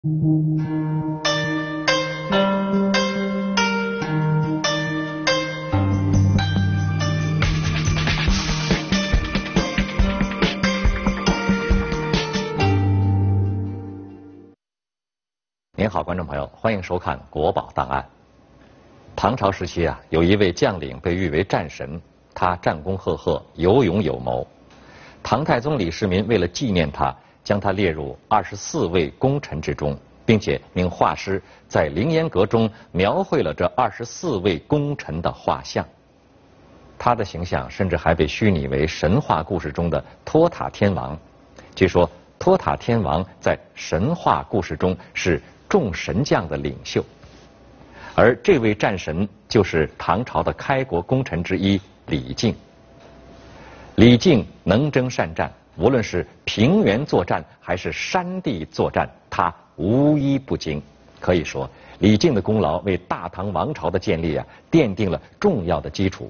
您好，观众朋友，欢迎收看《国宝档案》。唐朝时期有一位将领被誉为战神，他战功赫赫，有勇有谋。唐太宗李世民为了纪念他，将他列入24位功臣之中，并且命画师在凌烟阁中描绘了这24位功臣的画像。他的形象甚至还被虚拟为神话故事中的托塔天王。据说托塔天王在神话故事中是众神将的领袖，而这位战神就是唐朝的开国功臣之一李靖。李靖能征善战，无论是平原作战还是山地作战，他无一不精。可以说，李靖的功劳为大唐王朝的建立奠定了重要的基础。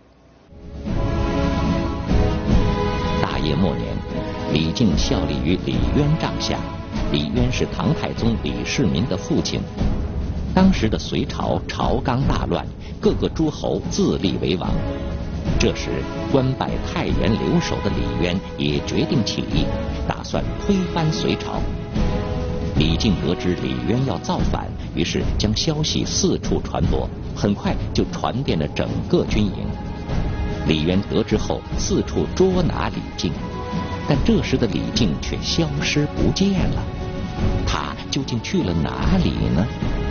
大业末年，李靖效力于李渊帐下。李渊是唐太宗李世民的父亲。当时的隋朝朝纲大乱，各个诸侯自立为王。这时，官拜太原留守的李渊也决定起义，打算推翻隋朝。李靖得知李渊要造反，于是将消息四处传播，很快就传遍了整个军营。李渊得知后，四处捉拿李靖，但这时的李靖却消失不见了。他究竟去了哪里呢？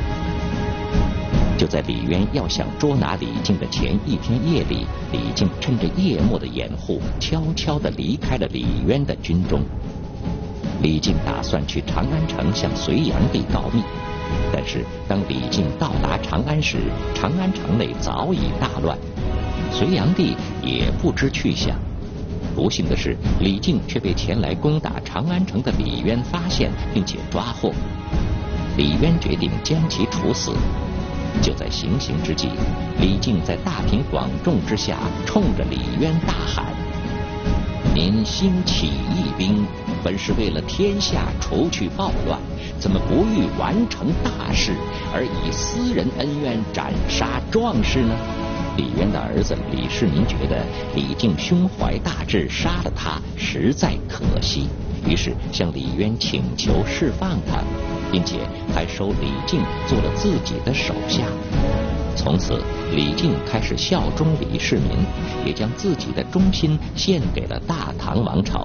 就在李渊要想捉拿李靖的前一天夜里，李靖趁着夜幕的掩护，悄悄地离开了李渊的军中。李靖打算去长安城向隋炀帝告密，但是当李靖到达长安时，长安城内早已大乱，隋炀帝也不知去向。不幸的是，李靖却被前来攻打长安城的李渊发现，并且抓获。李渊决定将其处死。就在行刑之际，李靖在大庭广众之下，冲着李渊大喊：“您兴起义兵，本是为了天下除去暴乱，怎么不欲完成大事，而以私人恩怨斩杀壮士呢？”李渊的儿子李世民觉得李靖胸怀大志，杀了他实在可惜，于是向李渊请求释放他，并且还收李靖做了自己的手下。从此，李靖开始效忠李世民，也将自己的忠心献给了大唐王朝。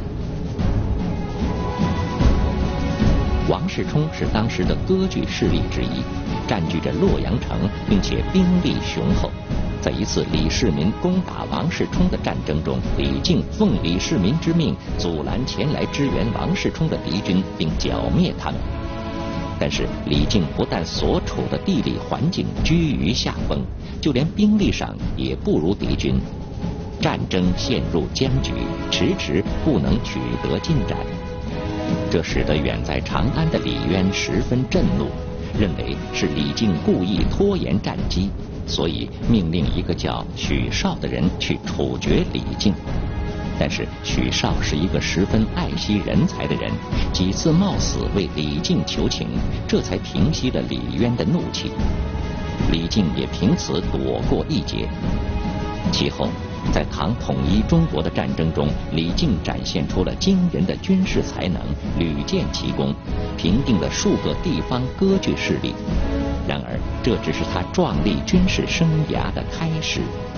王世充是当时的割据势力之一，占据着洛阳城，并且兵力雄厚。在一次李世民攻打王世充的战争中，李靖奉李世民之命，阻拦前来支援王世充的敌军，并剿灭他们。但是李靖不但所处的地理环境居于下风，就连兵力上也不如敌军，战争陷入僵局，迟迟不能取得进展。这使得远在长安的李渊十分震怒，认为是李靖故意拖延战机，所以命令一个叫许绍的人去处决李靖。但是许绍是一个十分爱惜人才的人，几次冒死为李靖求情，这才平息了李渊的怒气。李靖也凭此躲过一劫。其后，在唐统一中国的战争中，李靖展现出了惊人的军事才能，屡建奇功，平定了数个地方割据势力。然而，这只是他壮丽军事生涯的开始。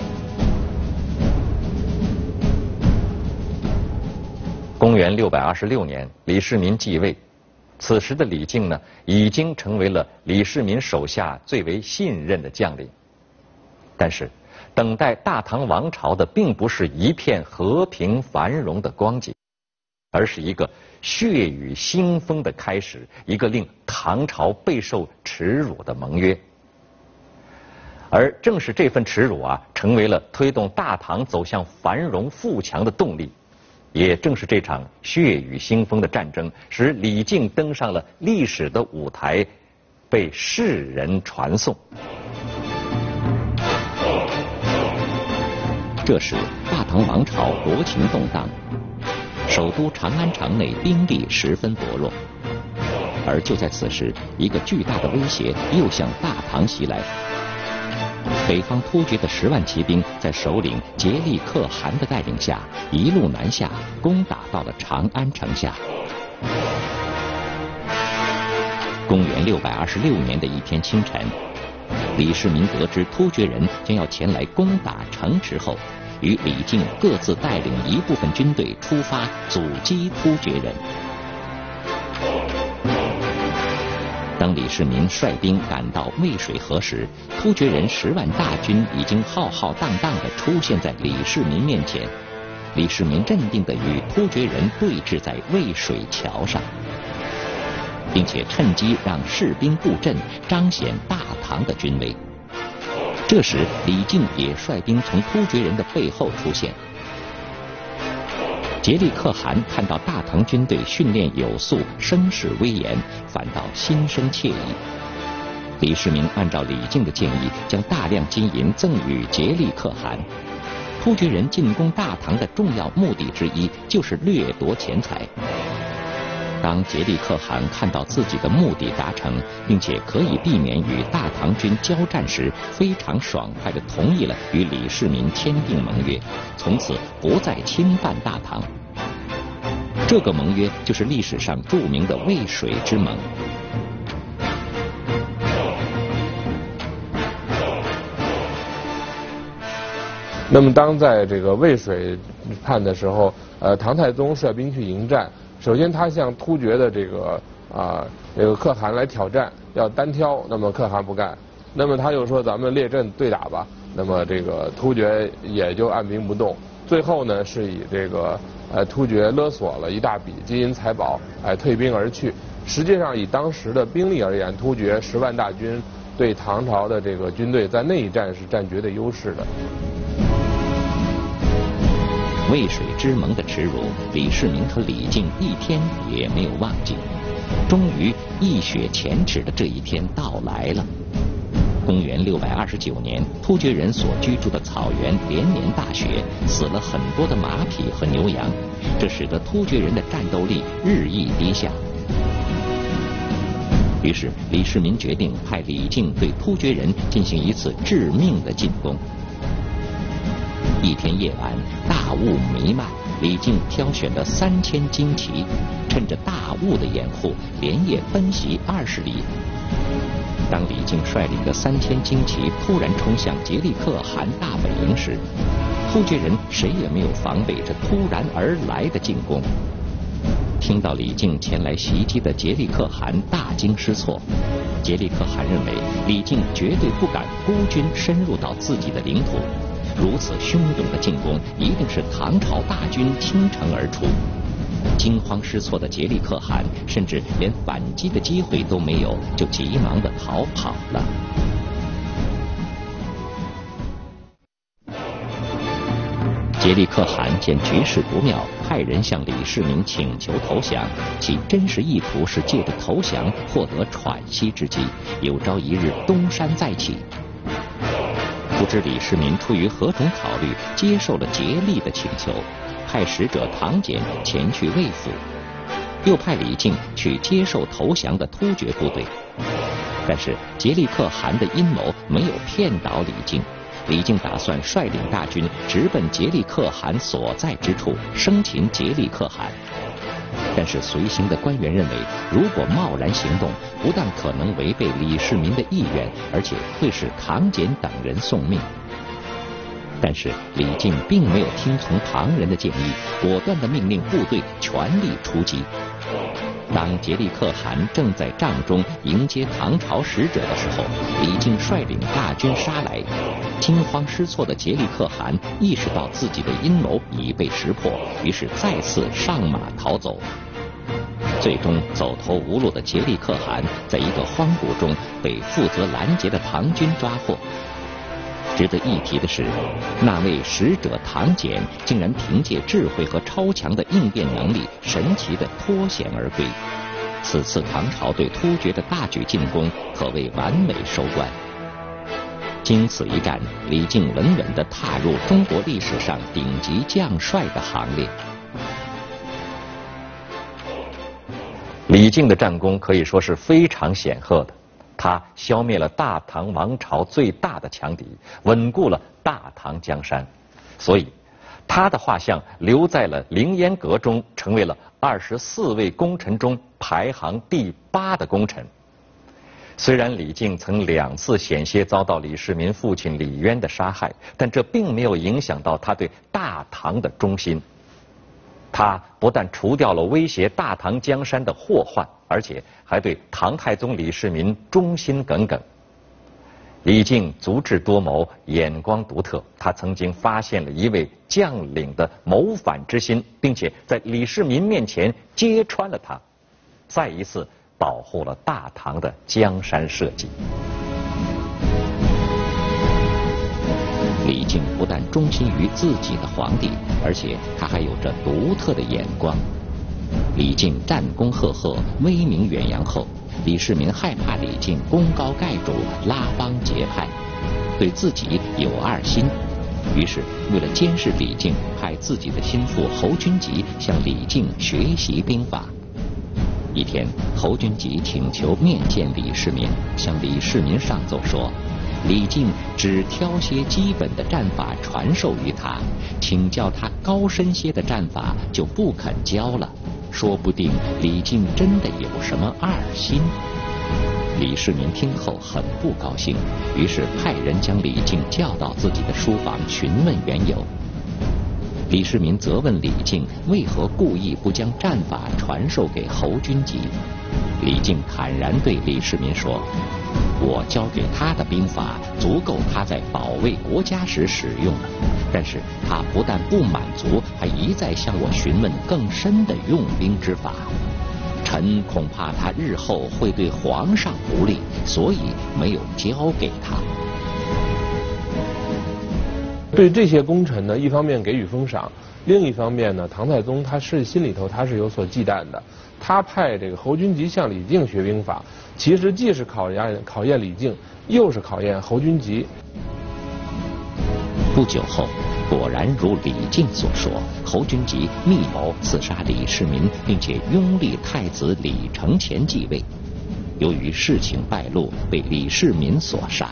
公元626年，李世民继位。此时的李靖呢，已经成为了李世民手下最为信任的将领。但是，等待大唐王朝的并不是一片和平繁荣的光景，而是一个血雨腥风的开始，一个令唐朝备受耻辱的盟约。而正是这份耻辱成为了推动大唐走向繁荣富强的动力。也正是这场血雨腥风的战争，使李靖登上了历史的舞台，被世人传颂。 这时，大唐王朝国情动荡，首都长安城内兵力十分薄弱。 而就在此时，一个巨大的威胁又向大唐袭来。北方突厥的10万骑兵在首领颉利可汗的带领下，一路南下，攻打到了长安城下。公元626年的一天清晨，李世民得知突厥人将要前来攻打城池后，与李靖各自带领一部分军队出发，阻击突厥人。当李世民率兵赶到渭水河时，突厥人10万大军已经浩浩荡荡地出现在李世民面前。李世民镇定地与突厥人对峙在渭水桥上，并且趁机让士兵布阵，彰显大唐的军威。这时，李靖也率兵从突厥人的背后出现。颉利可汗看到大唐军队训练有素，声势威严，反倒心生惬意。李世民按照李靖的建议，将大量金银赠予颉利可汗。突厥人进攻大唐的重要目的之一，就是掠夺钱财。当颉利可汗看到自己的目的达成，并且可以避免与大唐军交战时，非常爽快地同意了与李世民签订盟约，从此不再侵犯大唐。这个盟约就是历史上著名的渭水之盟。 那么当在这个渭水畔的时候，唐太宗率兵去迎战。首先，他向突厥的这个可汗来挑战，要单挑。那么可汗不干，那么他又说咱们列阵对打吧。那么这个突厥也就按兵不动。最后呢，是以这个突厥勒索了一大笔金银财宝，退兵而去。实际上，以当时的兵力而言，突厥10万大军对唐朝的这个军队在那一战是占绝对优势的。 渭水之盟的耻辱，李世民和李靖一天也没有忘记。终于，一雪前耻的这一天到来了。公元629年，突厥人所居住的草原连年大雪，死了很多的马匹和牛羊，这使得突厥人的战斗力日益低下。于是，李世民决定派李靖对突厥人进行一次致命的进攻。一天夜晚，大雾弥漫，李靖挑选了3000精骑，趁着大雾的掩护，连夜奔袭20里。当李靖率领的3000精骑突然冲向颉利可汗大本营时，突厥人谁也没有防备这突然而来的进攻。听到李靖前来袭击的颉利可汗大惊失措。颉利可汗认为李靖绝对不敢孤军深入到自己的领土，如此汹涌的进攻一定是唐朝大军倾城而出。惊慌失措的颉利可汗甚至连反击的机会都没有，就急忙地逃跑了。颉利可汗见局势不妙，派人向李世民请求投降，其真实意图是借着投降获得喘息之机，有朝一日东山再起。不知李世民出于何种考虑，接受了颉利的请求，派使者唐俭前去魏府，又派李靖去接受投降的突厥部队。但是颉利可汗的阴谋没有骗倒李靖，李靖打算率领大军直奔颉利可汗所在之处，生擒颉利可汗。但是随行的官员认为，如果贸然行动，不但可能违背李世民的意愿，而且会使唐俭等人送命。但是李靖并没有听从唐人的建议，果断地命令部队全力出击。当颉利可汗正在帐中迎接唐朝使者的时候，李靖率领大军杀来。惊慌失措的颉利可汗意识到自己的阴谋已被识破，于是再次上马逃走。最终走投无路的颉利可汗在一个荒谷中被负责拦截的唐军抓获。值得一提的是，那位使者唐俭竟然凭借智慧和超强的应变能力，神奇地脱险而归。此次唐朝对突厥的大举进攻可谓完美收官。经此一战，李靖稳稳地踏入中国历史上顶级将帅的行列。 李李靖的战功可以说是非常显赫的，他消灭了大唐王朝最大的强敌，稳固了大唐江山，所以他的画像留在了凌烟阁中，成为了24位功臣中排行第8的功臣。虽然李靖曾2次险些遭到李世民父亲李渊的杀害，但这并没有影响到他对大唐的忠心。他不但除掉了威胁大唐江山的祸患，而且还对唐太宗李世民忠心耿耿。李靖足智多谋，眼光独特，他曾经发现了一位将领的谋反之心，并且在李世民面前揭穿了他，再一次保护了大唐的江山社稷。 李靖不但忠心于自己的皇帝，而且他还有着独特的眼光。李靖战功赫赫，威名远扬后，李世民害怕李靖功高盖主，拉帮结派，对自己有2心。于是为了监视李靖，派自己的心腹侯君集向李靖学习兵法。一天，侯君集请求面见李世民，向李世民上奏说，李靖只挑些基本的战法传授于他，请教他高深些的战法就不肯教了，说不定李靖真的有什么2心。李世民听后很不高兴，于是派人将李靖叫到自己的书房询问缘由。李世民责问李靖为何故意不将战法传授给侯君集。李靖坦然对李世民说，我教给他的兵法足够他在保卫国家时使用，但是他不但不满足，还一再向我询问更深的用兵之法。臣恐怕他日后会对皇上不利，所以没有教给他。 对这些功臣呢，一方面给予封赏，另一方面呢，唐太宗他是心里头他是有所忌惮的。他派这个侯君集向李靖学兵法，其实既是考验李靖，又是考验侯君集。 不久后，果然如李靖所说，侯君集密谋刺杀李世民，并且拥立太子李承乾继位。由于事情败露，被李世民所杀。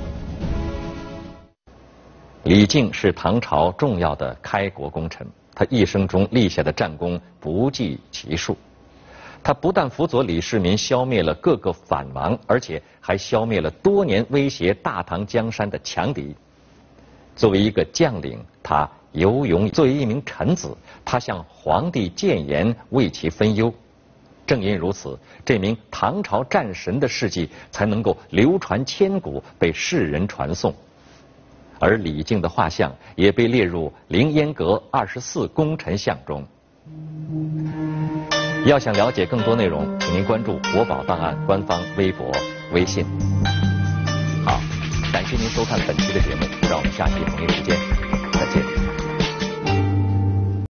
李靖是唐朝重要的开国功臣，他一生中立下的战功不计其数。他不但辅佐李世民消灭了各个反王，而且还消灭了多年威胁大唐江山的强敌。作为一个将领，他有勇；作为一名臣子，他向皇帝谏言，为其分忧。正因如此，这名唐朝战神的事迹才能够流传千古，被世人传颂。而李靖的画像也被列入凌烟阁24功臣像中。要想了解更多内容，请您关注国宝档案官方微博、微信。好，感谢您收看本期的节目，让我们下期同一时间再见。